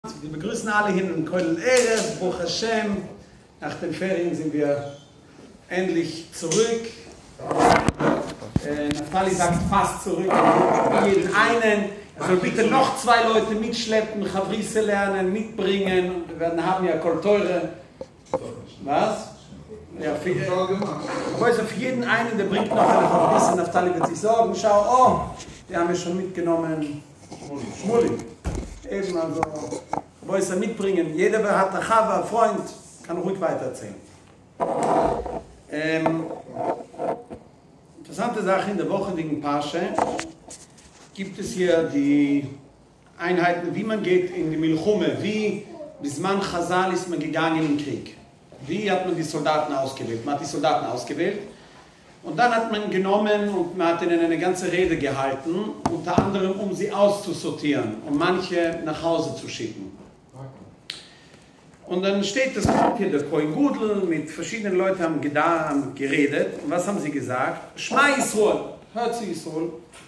Wir begrüßen alle hin in Kollel Erev, Baruch Hashem. Nach den Ferien sind wir endlich zurück. Naftali sagt fast zurück. Jeden einen. Er soll bitte noch 2 Leute mitschleppen, Chavrisse lernen, mitbringen. Wir werden haben ja Kolteure. Was? Ja, für jeden einen, der bringt noch eine Chavrisse. Naftali wird sich sorgen. Schau, oh, die haben wir schon mitgenommen. Schmulli. Eben, also, wo ist er mitbringen? Jeder, der hat eine Chava, einen Freund, kann ruhig weitererzählen. Interessante Sache in der Woche wegen Pasche. Gibt es hier die Einheiten, wie man geht in die Milchume, wie bis man Chazal ist man gegangen im Krieg. Wie hat man die Soldaten ausgewählt? Man hat die Soldaten ausgewählt. Und dann hat man genommen und man hat ihnen eine ganze Rede gehalten, unter anderem um sie auszusortieren, um manche nach Hause zu schicken. Und dann steht das hier der Kohen Gudel, mit verschiedenen Leuten haben geredet. Und was haben sie gesagt? Schma Yisroel, hört zu Yisroel.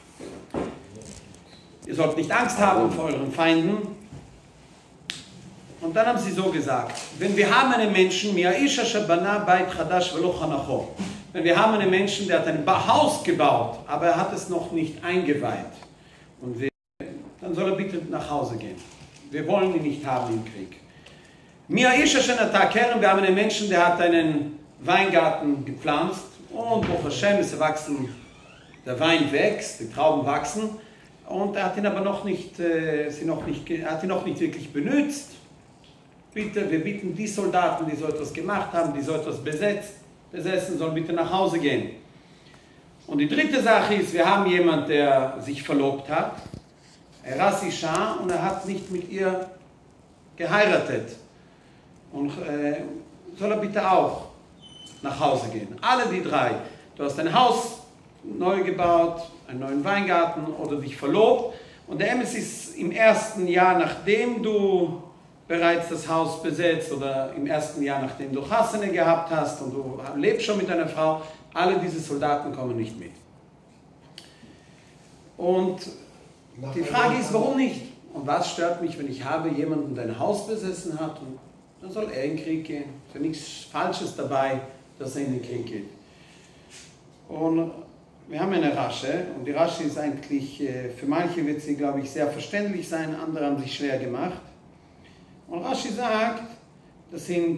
Ihr sollt nicht Angst haben vor euren Feinden. Und dann haben sie so gesagt, wenn wir haben einen Menschen, wenn wir haben einen Menschen, der hat ein Haus gebaut, aber er hat es noch nicht eingeweiht, und dann soll er bitte nach Hause gehen. Wir wollen ihn nicht haben im Krieg. Wir haben einen Menschen, der hat einen Weingarten gepflanzt und Baruch Hashem ist erwachsen, der Wein wächst, die Trauben wachsen, und er hat ihn aber noch nicht, hat ihn noch nicht wirklich benutzt. Bitte, wir bitten die Soldaten, die so etwas gemacht haben, die so etwas besessen, sollen bitte nach Hause gehen. Und die dritte Sache ist, wir haben jemanden, der sich verlobt hat, Rassi Shah, und er hat nicht mit ihr geheiratet. Und soll er bitte auch nach Hause gehen. Alle die 3. Du hast ein Haus neu gebaut, einen neuen Weingarten oder dich verlobt. Und der Emes ist im ersten Jahr, nachdem du bereits das Haus besetzt oder im ersten Jahr, nachdem du Chassene gehabt hast und du lebst schon mit deiner Frau, alle diese Soldaten kommen nicht mit. Und die Frage ist, warum nicht? Und was stört mich, wenn ich habe jemanden, der ein Haus besessen hat, und dann soll er in den Krieg gehen. Es ist ja nichts Falsches dabei, dass er in den Krieg geht. Und wir haben eine Rasche, und die Rasche ist eigentlich, für manche wird sie, glaube ich, sehr verständlich sein, andere haben sich schwer gemacht. Und Rashi sagt, das sind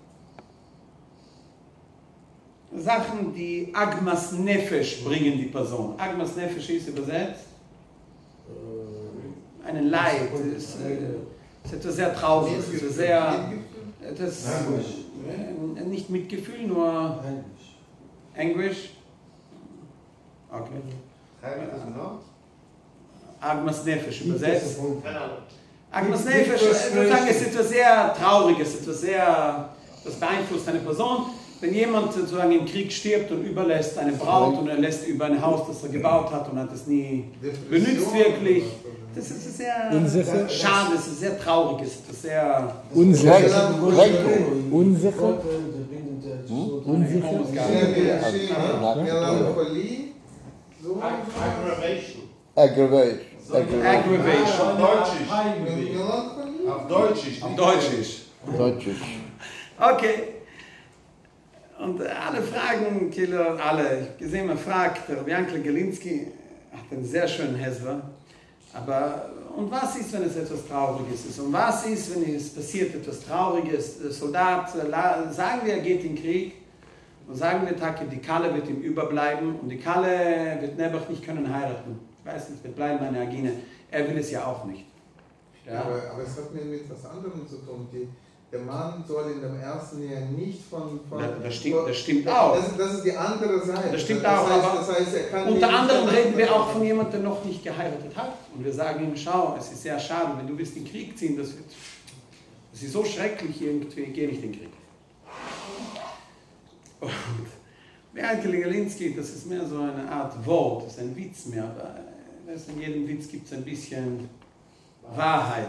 Sachen, die Agmas Nefesh bringen die Person. Agmas Nefesh ist übersetzt einen Leid. Es ist etwas sehr Trauriges, nicht Mitgefühl, nur Anguish. Okay. Agmas Nefesh übersetzt. Agmas Nefesh, sozusagen, es ist etwas sehr Trauriges, das beeinflusst eine Person. Wenn jemand sozusagen im Krieg stirbt und überlässt eine Braut und er lässt über ein Haus, das er gebaut hat und hat es nie benutzt wirklich, das ist sehr schade, es ist sehr traurig, es ist sehr unsicher. Aggravation. Auf Deutschisch. Okay. Und alle fragen, alle, ich gesehen, man fragt, der Jankel Gelinski hat einen sehr schönen Hezber, aber und was ist, wenn es etwas Trauriges ist? Und was ist, wenn es passiert etwas Trauriges? Der Soldat, sagen wir, er geht in den Krieg, und sagen wir, Tage, die Kalle wird ihm überbleiben, und die Kalle wird Nebuch nicht können heiraten. Ich weiß nicht, wird bleiben meine Agine. Er will es ja auch nicht. Ja? Aber es hat mit etwas anderem zu tun. Der Mann soll in dem ersten Jahr nicht von das stimmt auch. Das ist die andere Seite. Das stimmt auch, aber er kann unter anderem reden wir auch von jemandem, der noch nicht geheiratet hat. Und wir sagen ihm, schau, es ist sehr schade, wenn du willst in den Krieg ziehen, das ist so schrecklich irgendwie, geh nicht in den Krieg. Und Jankel Gelinski, das ist mehr so eine Art Wort, das ist ein Witz mehr, aber in jedem Witz gibt es ein bisschen Wahrheit.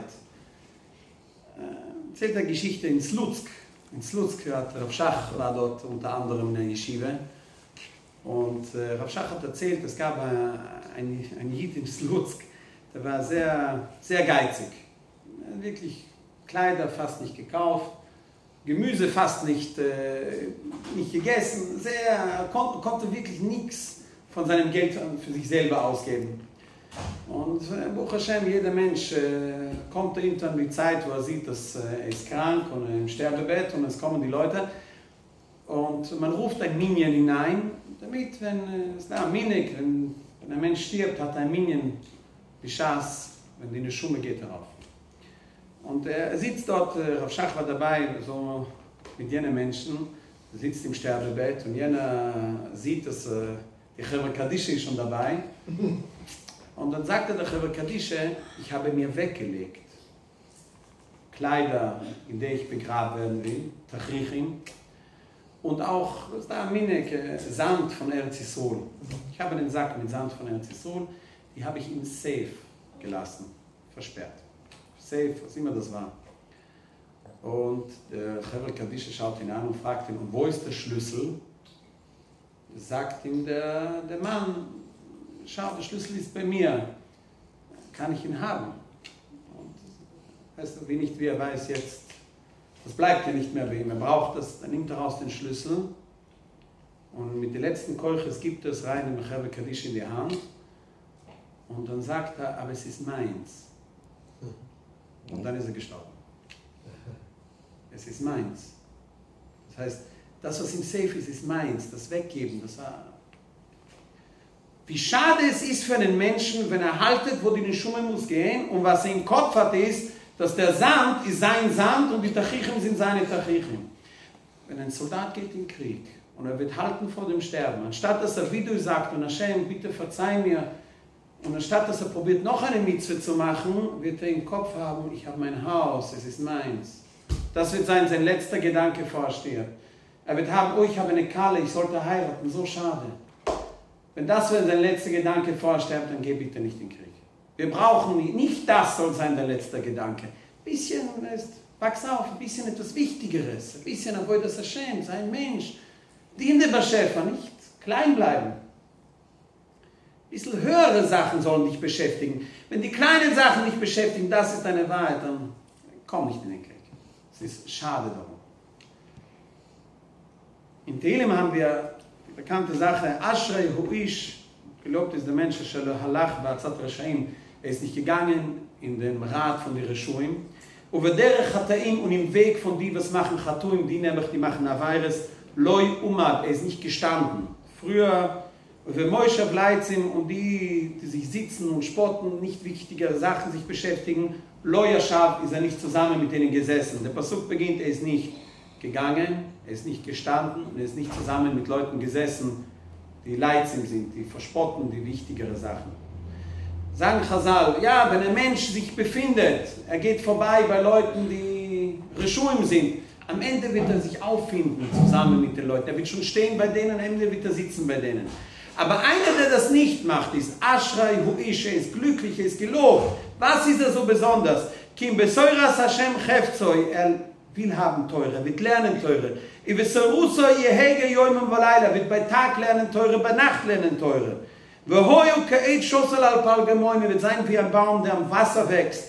Erzählt eine Geschichte in Slutsk. In Slutsk hat Rav Shach war dort unter anderem in der Yeshiva. Und Rav Shach hat erzählt, es gab ein Jid in Slutsk, der war sehr, sehr geizig. Wirklich Kleider fast nicht gekauft, Gemüse fast nicht gegessen, konnte wirklich nichts von seinem Geld für sich selber ausgeben. Und Baruch Hashem, jeder Mensch kommt irgendwann die Zeit, wo er sieht, dass er ist krank und im Sterbebett und es kommen die Leute und man ruft ein Minyan hinein, damit, wenn ein Mensch stirbt, hat ein Minyan Bishas, wenn die Neshume geht darauf. Und er sitzt dort, Rav Shach war dabei, so mit jenen Menschen, er sitzt im Sterbebett und jener sieht, dass die Chevra Kadische ist schon dabei. Und dann sagte der Chevra Kadische, ich habe mir weggelegt Kleider, in der ich begraben werden will, Tachrichim, und auch Sand von Eretz Yisroel. Ich habe den Sack mit Sand von Eretz Yisroel, die habe ich im Safe gelassen, versperrt. Safe, was immer das war. Und der Chevra Kadische schaut ihn an und fragt ihn, und wo ist der Schlüssel? Sagt ihm der Mann, schau, der Schlüssel ist bei mir, kann ich ihn haben? Und weißt du, wie er weiß jetzt, das bleibt ja nicht mehr bei ihm, er braucht das, dann nimmt er raus den Schlüssel und mit den letzten Keuches gibt er es rein im Chevra Kadische in die Hand und dann sagt er, aber es ist meins. Und dann ist er gestorben. Es ist meins. Das heißt, das, was im Safe ist, ist meins. Das Weggeben, das war... Wie schade es ist für einen Menschen, wenn er haltet, wo die Neshume muss gehen und was er im Kopf hat, ist, dass der Sand ist sein Sand und die Tachichim sind seine Tachichim. Wenn ein Soldat geht in den Krieg und er wird halten vor dem Sterben, anstatt dass er Vidui sagt und Hashem, bitte verzeih mir, und anstatt dass er probiert, noch eine Mitzvah zu machen, wird er im Kopf haben, ich habe mein Haus, es ist meins. Das wird sein letzter Gedanke vor er stirbt. Er wird haben, oh, ich habe eine Kalle, ich sollte heiraten, so schade. Wenn das sein letzter Gedanke vor er stirbt, dann geh bitte nicht in den Krieg. Wir brauchen nicht das soll sein der letzte Gedanke. Ein bisschen, wachs auf, ein bisschen etwas Wichtigeres, ein bisschen Avodas Hashem, sei ein Mensch. Diene Beschäfer, nicht klein bleiben. Ein bisschen höhere Sachen sollen dich beschäftigen. Wenn die kleinen Sachen dich beschäftigen, das ist deine Wahrheit, dann komm nicht in den Krieg. Es ist schade darum. In Tehillim haben wir die bekannte Sache, Ashrei hu ish, gelobt ist der Mensch, der halach ba'atzat Rashaim, er ist nicht gegangen in den Rat von den Reshuim, über derech Chataim und im Weg von die, was machen Chatuim, die nämlich, die machen Avayres, loi umad, er ist nicht gestanden. Früher, für Moshe Bleitzim und die sich sitzen und spotten, nicht wichtigere Sachen sich beschäftigen, loi yashav, ist er nicht zusammen mit denen gesessen. Der Pasuk beginnt, er ist nicht gegangen, er ist nicht gestanden und er ist nicht zusammen mit Leuten gesessen, die Leitzim sind, die verspotten die wichtigere Sachen. Sagen Chazal, ja, wenn ein Mensch sich befindet, er geht vorbei bei Leuten, die Reshuim sind, am Ende wird er sich auffinden zusammen mit den Leuten. Er wird schon stehen bei denen, am Ende wird er sitzen bei denen. Aber einer, der das nicht macht, ist Ashrei hu ish, er ist glücklich, er ist gelobt. Was ist er so besonders? Kim besoiras Hashem chefzoi, er will haben Teure, wird lernen Teure. Er wird bei Tag lernen Teure, bei Nacht lernen Teure. Wird sein wie ein Baum, der am Wasser wächst.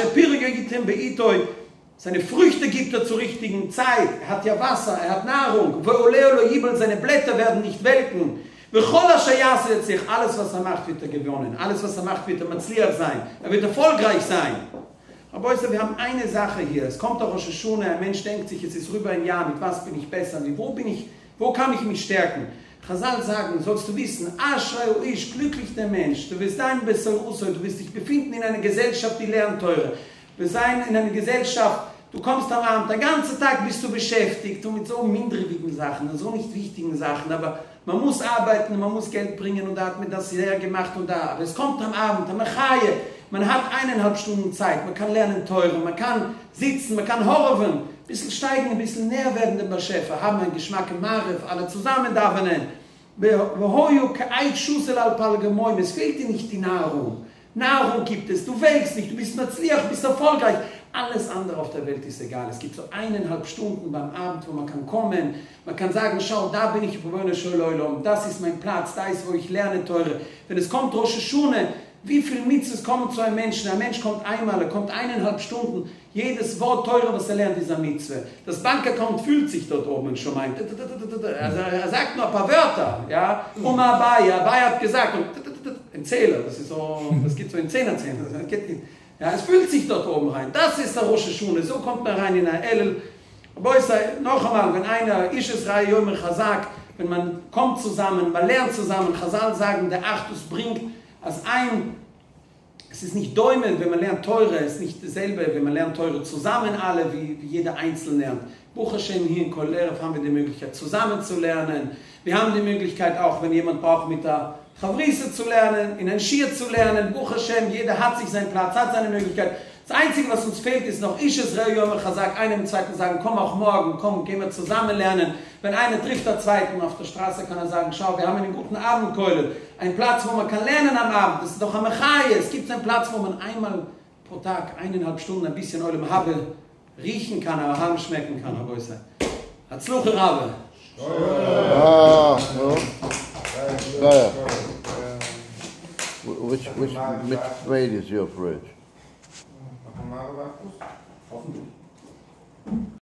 Seine Früchte gibt er zur richtigen Zeit. Er hat ja Wasser, er hat Nahrung. Seine Blätter werden nicht welken. Alles, was er macht, wird er gewonnen. Alles, was er macht, wird er Matzliach sein. Er wird erfolgreich sein. Aber wir haben eine Sache hier. Es kommt doch aus der Schule, ein Mensch denkt sich, es ist rüber ein Jahr, mit was bin ich besser? Wo kann ich mich stärken? Chazal sagen, sollst du wissen, Ashrei hu ish, glücklich der Mensch, du wirst sein besser Usoi, du wirst dich befinden in einer Gesellschaft, die lernt Teure. Du wirst sein in einer Gesellschaft, du kommst am Abend, den ganzen Tag bist du beschäftigt, und mit so minderwiegenden Sachen, so nicht wichtigen Sachen, aber man muss arbeiten, man muss Geld bringen, und da hat mir das sehr gemacht und da. Aber es kommt am Abend, am Achaye, man hat 1,5 Stunden Zeit, man kann lernen Teure, man kann sitzen, man kann horven, ein bisschen steigen, ein bisschen näher werden dem Beschäfer, haben einen Geschmack im Marif, alle zusammen davenen. Es fehlt dir nicht die Nahrung. Nahrung gibt es, du wächst nicht, du bist Matzliach, du bist erfolgreich. Alles andere auf der Welt ist egal. Es gibt so 1,5 Stunden beim Abend, wo man kann kommen, man kann sagen, schau, da bin ich, das ist mein Platz, da ist, wo ich lerne Teure. Wenn es kommt Rosh Hashunah, Wie viele Mitzvahs kommen zu einem Menschen? Ein Mensch kommt einmal, er kommt 1,5 Stunden. Jedes Wort teurer, was er lernt, dieser Mitzvah. Das Bankaccount fühlt sich dort oben schon mal. Also er sagt nur ein paar Wörter. Ja? Abai hat gesagt, ein Zähler, das geht so in Zehnerzählen. Ja, es fühlt sich dort oben rein. Das ist der Rosh Hashunah. So kommt man rein in ein Elul. Aber ich sage noch einmal, wenn einer Ishes Rai Yomer Chazak, wenn man kommt zusammen, man lernt zusammen, Chazal sagen, der Achdus bringt als es ist nicht Däumen, wenn man lernt Teure, es ist nicht dasselbe, wenn man lernt Teure zusammen alle, wie jeder Einzelne lernt. Baruch Hashem, hier in Kol Erev haben wir die Möglichkeit zusammen zu lernen. Wir haben die Möglichkeit auch, wenn jemand braucht, mit der Chavrise zu lernen, in ein Schir zu lernen. Baruch Hashem, jeder hat sich seinen Platz, hat seine Möglichkeit. Das Einzige, was uns fehlt, ist noch Ishes Rei Yomer Chazak, einem im Zweiten sagen, komm auch morgen, komm, gehen wir zusammen lernen. Wenn einer trifft der Zweiten auf der Straße, kann er sagen, schau, wir haben einen guten Abendkeule, einen Platz, wo man kann lernen am Abend, das ist doch am Mechaie. Es gibt einen Platz, wo man einmal pro Tag 1,5 Stunden ein bisschen Oilem Habe riechen kann, aber Ham schmecken kann, aber ich sage, Hatzluche Rabbe. Which grade is your fridge? Hoffentlich.